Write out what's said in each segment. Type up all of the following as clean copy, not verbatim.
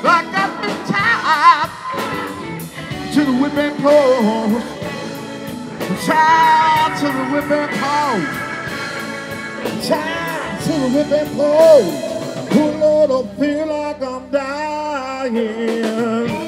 I got me tied to the whipping post. Tied to the whipping post. Tied to the whipping post. Oh Lord, I feel like I'm dying.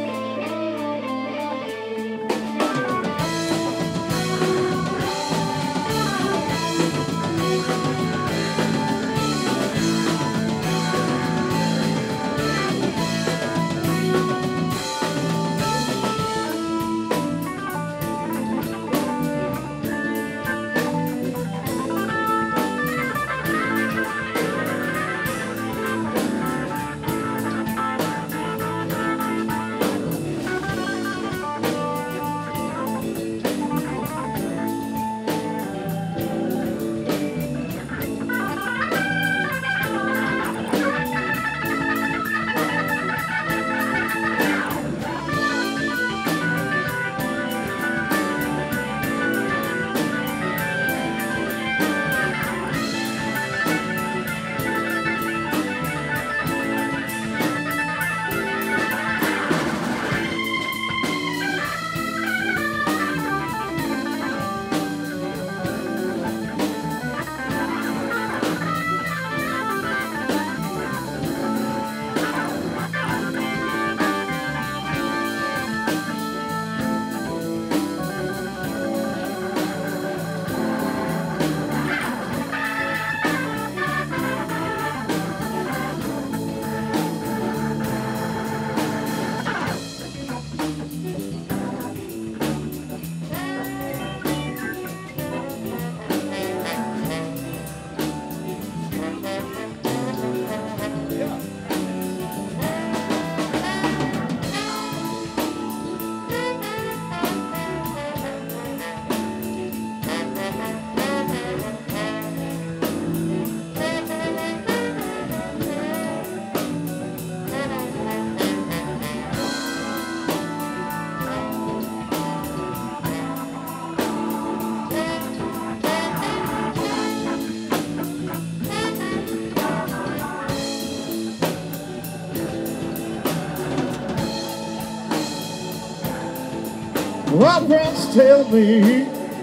My friends tell me,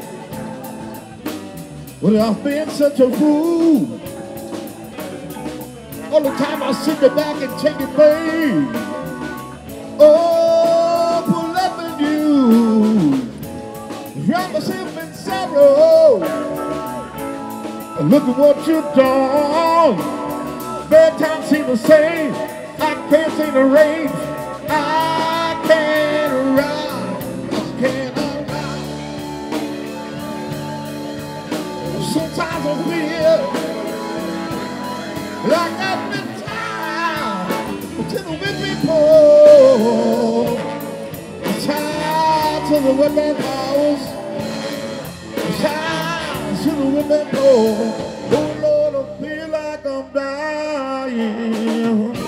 well, I've been such a fool. All the time I sit back and take it, babe. Oh, for loving you, drown myself in sorrow. Look at what you've done. Bad times seem the same. I can't seem to rage. I can't ride. Sometimes I feel like I've been tied to the whipping post, tied to the whipping post, tied to the whipping post. Oh Lord, I feel like I'm dying.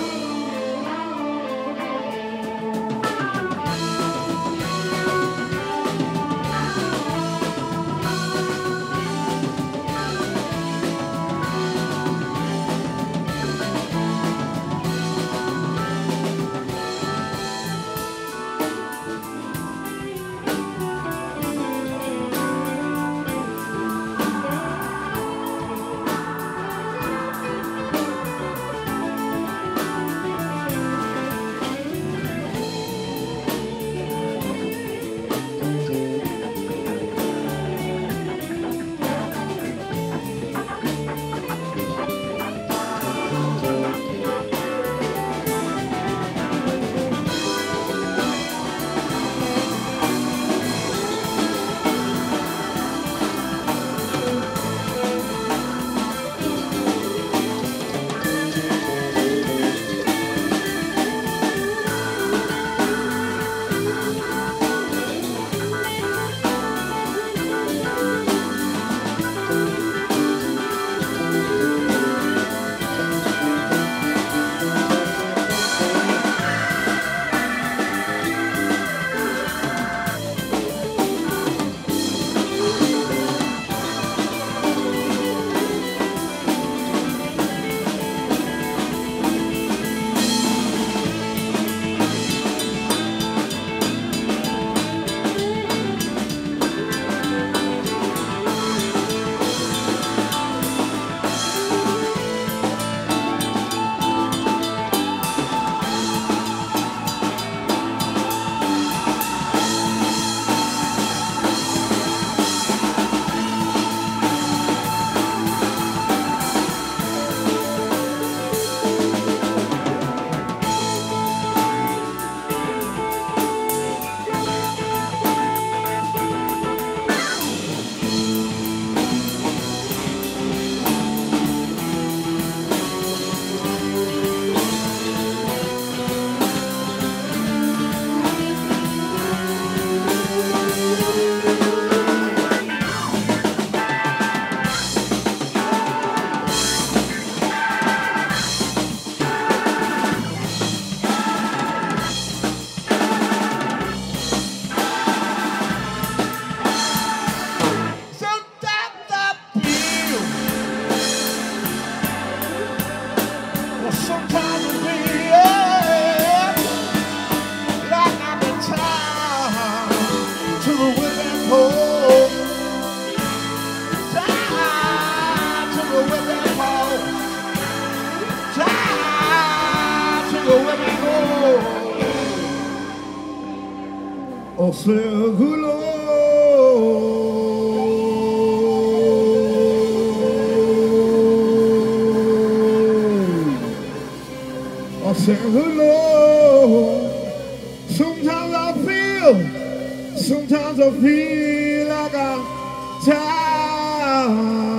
Oh, say good Lord. Oh, say good Lord. Sometimes I feel like I'm tired.